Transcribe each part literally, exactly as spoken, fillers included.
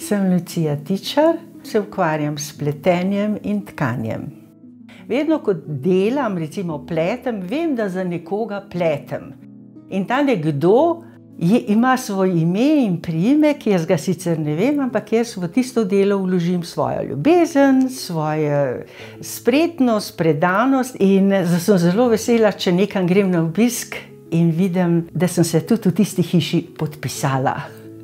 Sem Lucija Tičar, se ukvarjam s pletenjem in tkanjem. Vedno, ko delam, recimo pletem, vem, da za nekoga pletem. In ta nekdo je, ima svoj ime in priimek, jaz ga sicer ne vem, ampak jaz v tisto delo vložim svojo ljubezen, svojo spretnost, predanost in sem zelo vesela, če nekam grem na obisk in vidim, da sem se tudi v tisti hiši podpisala.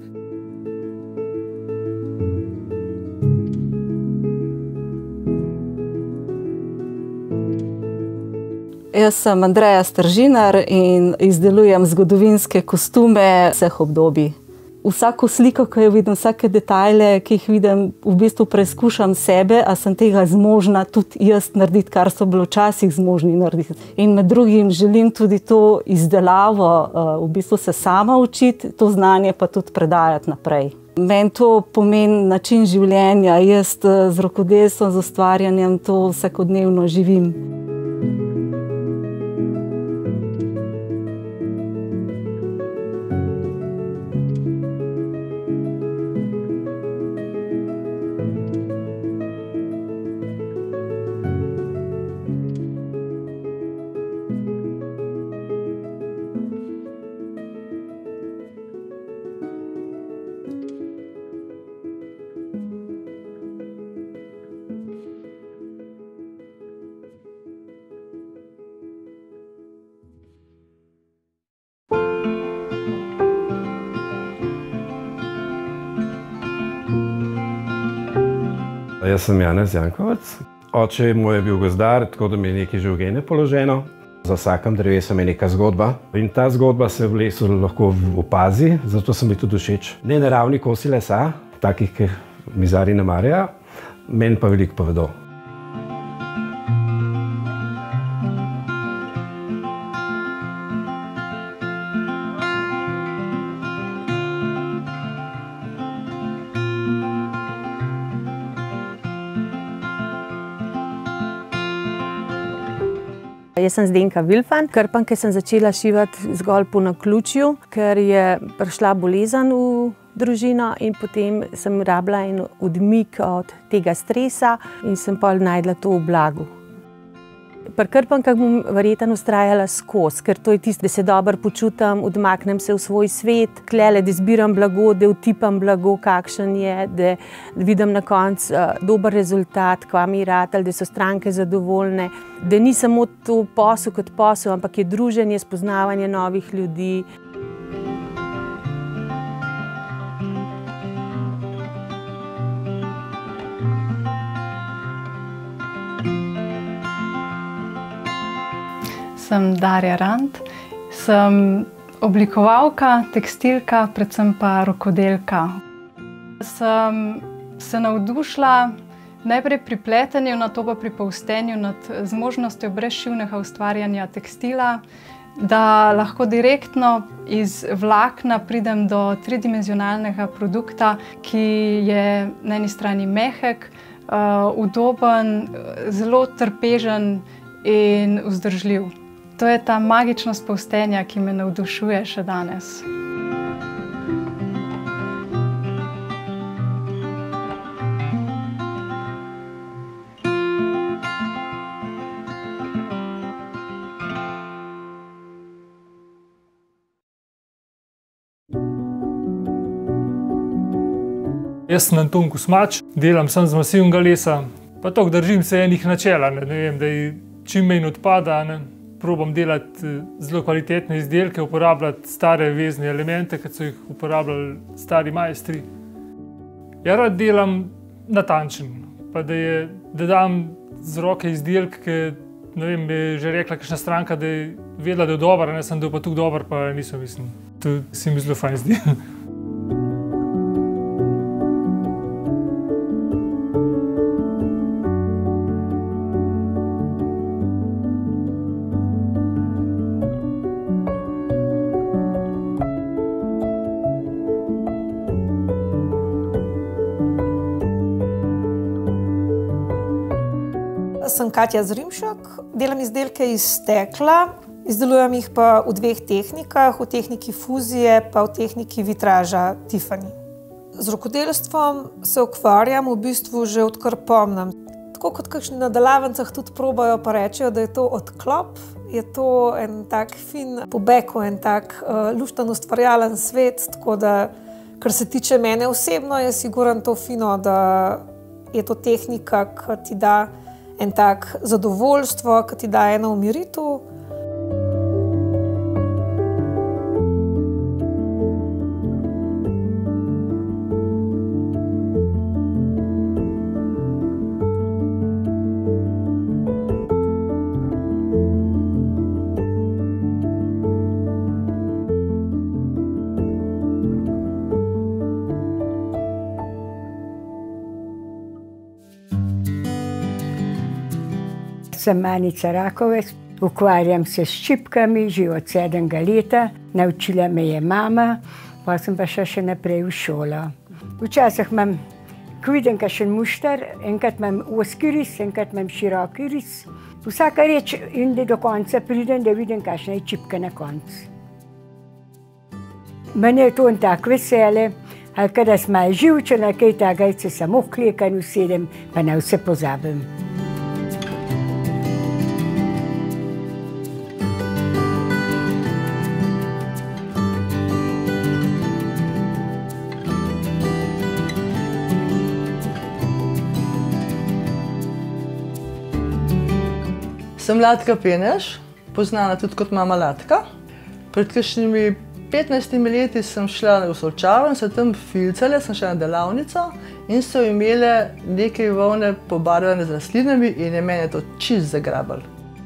Jaz sem Andreja Stržinar in izdelujem zgodovinske kostume vseh obdobij. Vsako sliko, ki jo vidim, vsake detajle, ki jih vidim, v bistvu preizkušam sebe, a sem tega zmožna tudi jaz narediti, kar so bili včasih zmožni narediti. In med drugim želim tudi to izdelavo, v bistvu se sama učiti, to znanje pa tudi predajati naprej. Meni to pomeni način življenja, jaz z rokodelstvom, z ustvarjanjem to vsakodnevno živim. Jaz sem Janez Jankovac. Oče moj je bil gozdar, tako da mi je nekaj že v gene položeno. Za vsakem drevesom je neka zgodba. In ta zgodba se v lesu lahko opazi, zato so mi tudi všeč. Nenaravni kosi lesa, takih, ki mizarji ne marajo, meni pa veliko povedo. Jaz sem Zdenka Vilfan, krpanke sem začela šivati zgolj po naključju, ker je prišla bolezen v družino in potem sem rabila en odmik od tega stresa in sem pol našla to v blagu. Pri krpankah bom verjetno vztrajala skozi, ker to je tisto, da se dobro počutim, odmaknem se v svoj svet, tlele, da izbiram blago, da vtipam blago, kakšen je, da vidim na koncu dober rezultat, kva mi je ratal, da so stranke zadovoljne, da ni samo to posel kot posel, ampak je druženje, spoznavanje novih ljudi. Sem Darja Rant, sem oblikovalka, tekstilka, predvsem pa rokodelka. Sem se navdušila najprej pri pletenju, nato pa pri polstenju nad zmožnostjo brezšivnega ustvarjanja tekstila, da lahko direktno iz vlakna pridem do tridimenzionalnega produkta, ki je na eni strani mehek, udoben, zelo trpežen in vzdržljiv. To je ta magičnost polstenja, ki me navdušuje še danes. Jaz sem Anton Kosmač, delam sem z masivnega lesa, pa tako držim se enih načela, ne vem, da čim manj odpada, ne. Probam delati zelo kvalitetne izdelke, uporabljati stare vezne elemente, kot so jih uporabljali stari majstri. Ja, rad delam natančen, pa da, je, da dam z roke izdelk, ki, ne vem, bi že rekla kakšna stranka, da je vedela, da je dober, ne sem, da je pa tukaj dober, pa nisem, mislim. To se mi zelo fajn zdi. Sem Katja Zrimšek, delam izdelke iz stekla, izdelujem jih pa v dveh tehnikah, v tehniki fuzije pa v tehniki vitraža Tiffany. Z rokodelstvom se ukvarjam v bistvu že odkar pomnim. Tako kot kakšni na delavnicah tudi probajo pa rečejo, da je to odklop, je to en tak fin pobeg, en tak uh, lušten ustvarjalen svet, tako da, kar se tiče mene osebno, je sigurno to fino, da je to tehnika, ki ti da en tak zadovoljstvo, ki ti da eno umiritev. Sem Anica Rakovec, ukvarjam se s čipkami že od sedmega leta, naučila me je mama, pa sem pa še, še naprej v šolo. Včasih imam, ko vidim kakšen mušter, enkrat imam ozki ris, enkrat imam široki ris. Vsaka reč in da do konca pridem, da vidim, kakšna je čipka na koncu. Mene je to en tak vesele, ali kada sem malo živčena, kaj takega, se samo klekam, usedem, pa na vse pozabim. Sem Latka Peneš, poznana tudi kot mama Latka. Pred kakšnimi petnajstimi leti sem šla v Solčavo in se tam filcale, sem šla na delavnico in so imele nekaj volne pobarvane z rastlinami in je mene to čist zagrabalo.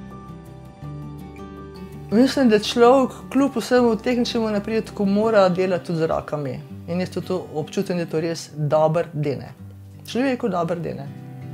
Mislim, da človek kljub vsemu tehničnemu napredku mora delati tudi z rokami. In jaz to občutim, da je to res dober dene. Človeku dober dene.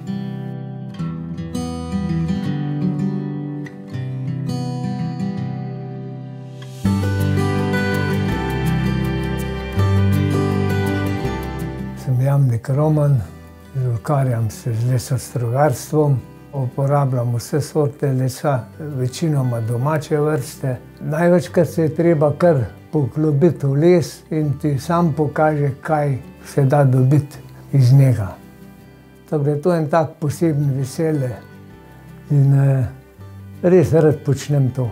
Jamnik Roman, ukvarjam se z lesostrojarstvom, uporabljam vse sorte lesa, večinoma domače vrste. Največkrat se je treba kar poglobiti v les in ti sam pokaže, kaj se da dobiti iz njega. Tako da je to en tak poseben vesele in eh, res rad počnem to.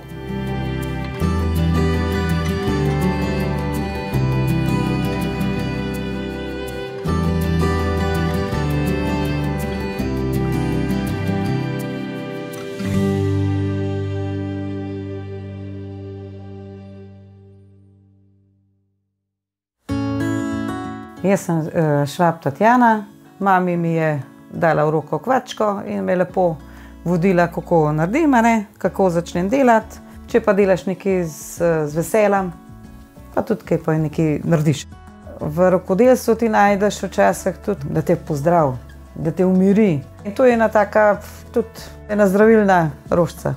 Jaz sem Švab Tatjana, mami mi je dala v roko kvačko in me lepo vodila, kako naredim, kako začnem delati. Če pa delaš nekaj z, z veseljem, pa tudi kaj pa nekaj narediš. V rokodelstvu ti najdeš včasih tudi, da te pozdrav, da te umiri. In to je ena taka, tudi ena zdravilna rožica.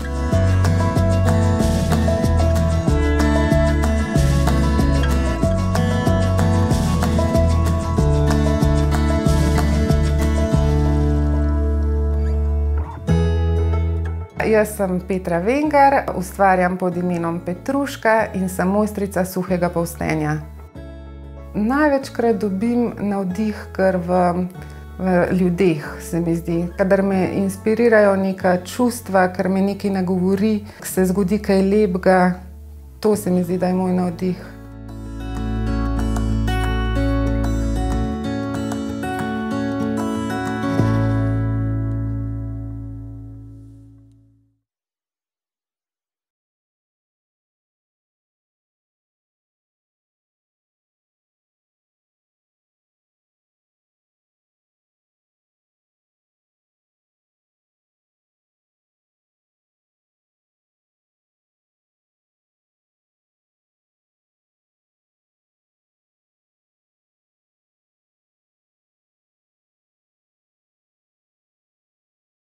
Jaz sem Petra Vengar, ustvarjam pod imenom Petruška in sem mojstrica suhega polstenja. Največkrat dobim navdih kar v, v ljudeh, se mi zdi. Kadar me inspirirajo neka čustva, kar me nekaj nagovori, se zgodi kaj lepega, to se mi zdi, da je moj navdih.